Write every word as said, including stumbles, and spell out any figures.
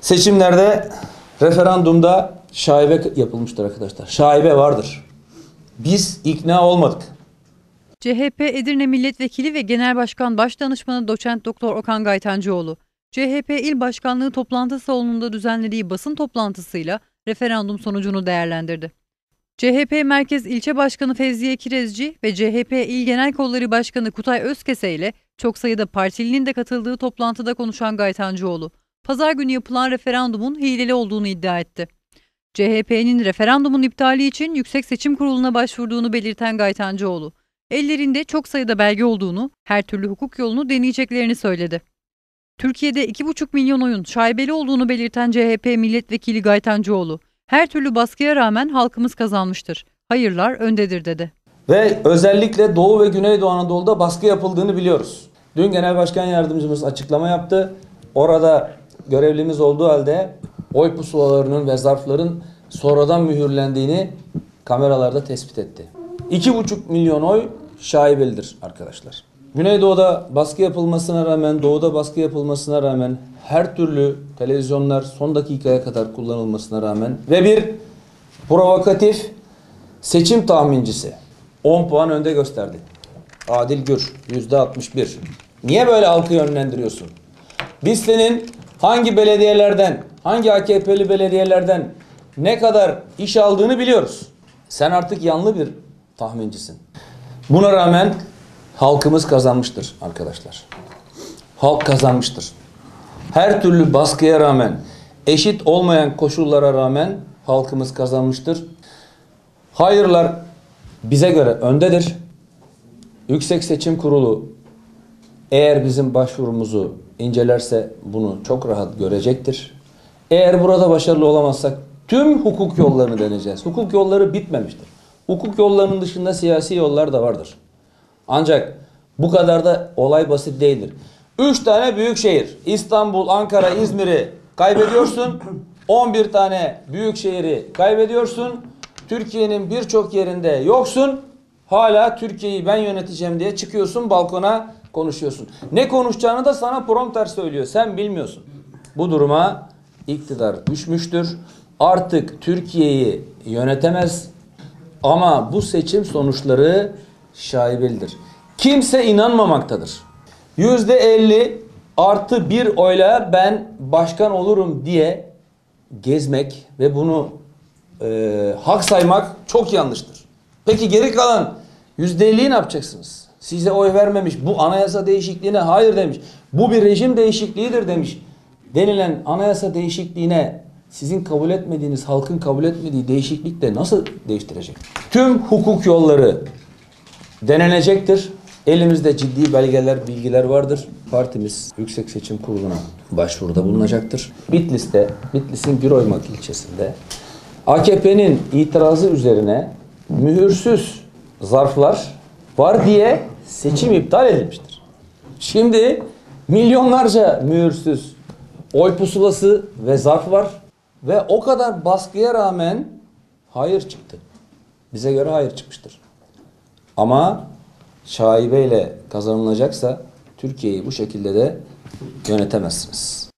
Seçimlerde, referandumda şaibe yapılmıştır arkadaşlar. Şaibe vardır. Biz ikna olmadık. C H P Edirne Milletvekili ve Genel Başkan Başdanışmanı Doçent Doktor Okan Gaytancıoğlu, C H P İl Başkanlığı toplantı salonunda düzenlediği basın toplantısıyla referandum sonucunu değerlendirdi. C H P Merkez İlçe Başkanı Fevziye Kirezci ve C H P İl Genel Kolları Başkanı Kutay Özkese ile çok sayıda partilinin de katıldığı toplantıda konuşan Gaytancıoğlu, pazar günü yapılan referandumun hileli olduğunu iddia etti. C H P'nin referandumun iptali için Yüksek Seçim Kurulu'na başvurduğunu belirten Gaytancıoğlu, ellerinde çok sayıda belge olduğunu, her türlü hukuk yolunu deneyeceklerini söyledi. Türkiye'de iki buçuk milyon oyun şaibeli olduğunu belirten C H P Milletvekili Gaytancıoğlu, her türlü baskıya rağmen halkımız kazanmıştır. Hayırlar öndedir dedi. Ve özellikle Doğu ve Güneydoğu Anadolu'da baskı yapıldığını biliyoruz. Dün Genel Başkan Yardımcımız açıklama yaptı. Orada görevlimiz olduğu halde oy pusulalarının ve zarfların sonradan mühürlendiğini kameralarda tespit etti. iki buçuk milyon oy şaibelidir arkadaşlar. Güneydoğu'da baskı yapılmasına rağmen, Doğu'da baskı yapılmasına rağmen, her türlü televizyonlar son dakikaya kadar kullanılmasına rağmen ve bir provokatif seçim tahmincisi on puan önde gösterdi. Adil Gür yüzde altmış bir. Niye böyle halkı yönlendiriyorsun? Biz senin hangi belediyelerden, hangi A K P'li belediyelerden ne kadar iş aldığını biliyoruz. Sen artık yanlı bir tahmincisin. Buna rağmen halkımız kazanmıştır arkadaşlar. Halk kazanmıştır. Her türlü baskıya rağmen, eşit olmayan koşullara rağmen halkımız kazanmıştır. Hayırlar bize göre öndedir. Yüksek Seçim Kurulu eğer bizim başvurumuzu incelerse bunu çok rahat görecektir. Eğer burada başarılı olamazsak tüm hukuk yollarını deneyeceğiz. Hukuk yolları bitmemiştir. Hukuk yollarının dışında siyasi yollar da vardır. Ancak bu kadar da olay basit değildir. Üç tane büyük şehir, İstanbul, Ankara, İzmir'i kaybediyorsun. on bir tane büyük şehri kaybediyorsun. Türkiye'nin birçok yerinde yoksun. Hala Türkiye'yi ben yöneteceğim diye çıkıyorsun balkona konuşuyorsun. Ne konuşacağını da sana prompter söylüyor. Sen bilmiyorsun. Bu duruma iktidar düşmüştür. Artık Türkiye'yi yönetemez. Ama bu seçim sonuçları şaibelidir. Kimse inanmamaktadır. Yüzde elli artı bir oyla ben başkan olurum diye gezmek ve bunu e, hak saymak çok yanlıştır. Peki geri kalan yüzde elliyi ne yapacaksınız? Size oy vermemiş, bu anayasa değişikliğine hayır demiş, bu bir rejim değişikliğidir demiş. Denilen anayasa değişikliğine sizin kabul etmediğiniz, halkın kabul etmediği değişiklikle nasıl değiştirecek? Tüm hukuk yolları denenecektir. Elimizde ciddi belgeler, bilgiler vardır. Partimiz Yüksek Seçim Kurulu'na başvuruda bulunacaktır. Bitlis'te, Bitlis'in Güroymak ilçesinde A K P'nin itirazı üzerine mühürsüz zarflar var diye seçim iptal edilmiştir. Şimdi milyonlarca mühürsüz oy pusulası ve zarf var ve o kadar baskıya rağmen hayır çıktı. Bize göre hayır çıkmıştır. Ama şaibeyle kazanılacaksa Türkiye'yi bu şekilde de yönetemezsiniz.